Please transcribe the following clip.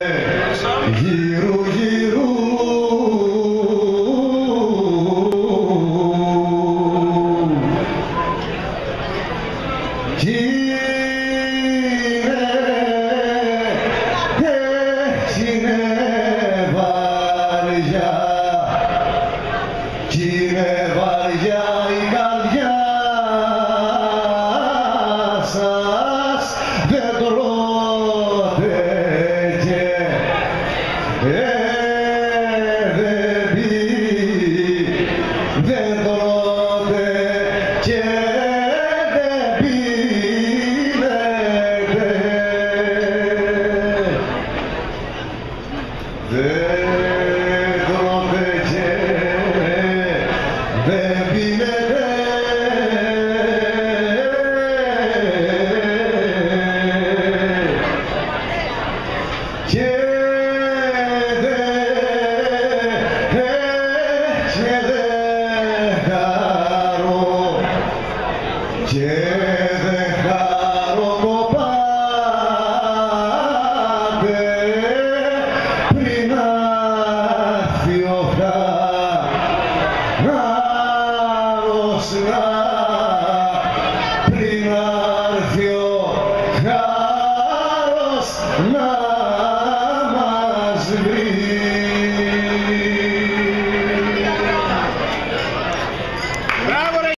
Γύρου γύρου είναι βαριά η καρδιά σας, δεν τρώτε και δεν τρώτε και δεν πίνετε, δεν τρώτε και δεν πίνετε, και δεν χαροκοπάτε πριν έρθει ο χάρος, πριν έρθει ο χάρος.